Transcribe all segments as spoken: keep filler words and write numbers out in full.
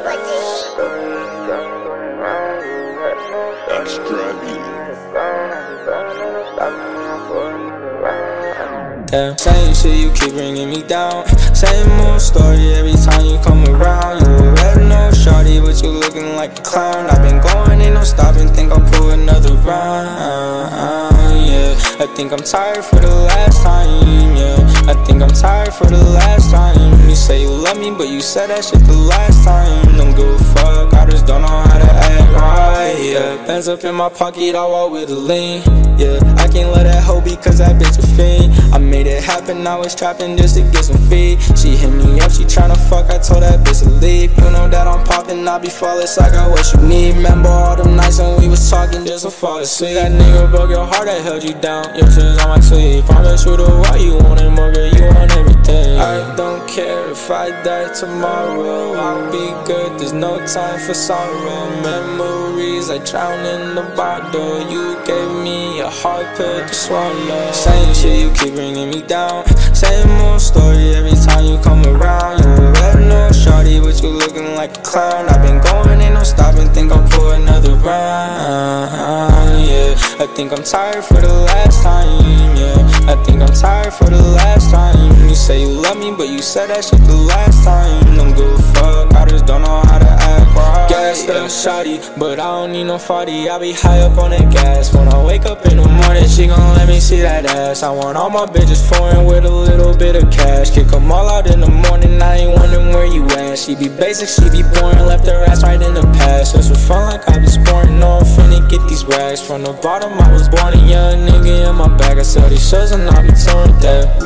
Damn, same shit, you keep bringing me down. Same old story every time you come around. You a red nose shawty, but you looking like a clown. I've been going, ain't no stopping, think I'll pull another round. Yeah, I think I'm tired for the last time. Yeah, I think I'm tired for the last time. You say you love me, but you said that shit the last time. Don't give a fuck, I just don't know how to act right. Yeah, bands up in my pocket, I walk with a lean. Yeah, I can't let that hoe because that bitch a fiend. I made it happen, I was trapping just to get some feed. She hit me up, she tryna fuck, I told that bitch to leave. You know that I'm popping, I be flawless, I got what you need. Remember all them nights when we was talking just to fall asleep. That nigga broke your heart, that held you down. Your tears on my sleeve, promise you the what you want and more, girl, you want everything. I don't care if I die tomorrow, I'll be good, there's no time for sorrow. Memories, I drown in the bottle. You gave me a hard pill to swallow. Same shit, you keep bringing me down. Same old story every time you come around. You a red nose shawty, but you looking like a clown. I've been going, ain't no stopping, think I'll pull another round. Yeah, I think I'm tired for the last time. Yeah, I think I'm tired for the last time. You say you love me, but you said that shit the last time. Don't give a fuck, I just don't know how to act right. Gassed up shawty, but I don't need no forty. I be high up on that gas. When I wake up in the morning, she gon' let me see that ass. I want all my bitches foreign with a little bit of cash. Kick them all out in the morning, I ain't wondering where you at. She be basic, she be boring, left her ass right in the past. Just for fun like I be sporting, no I'm finna get these rags. From the bottom I was born a young nigga in my bag. I sell these shows and I be touring that.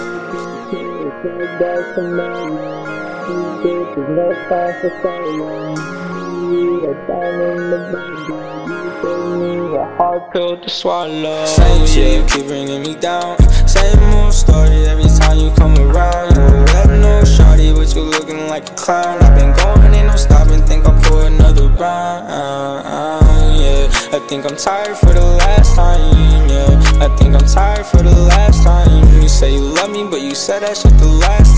No time for silence. Down in the bottom, you gave me a hard pill to swallow. Same shit, you keep bringing me down. Same old story every time you come around. You a red nose shawty, but you looking like a clown. I've been going, ain't no stopping, think I'll pull another round. Yeah, I think I'm tired for the last time. Yeah, I think I'm tired for the last time. You say you love me, but you said that shit the last time.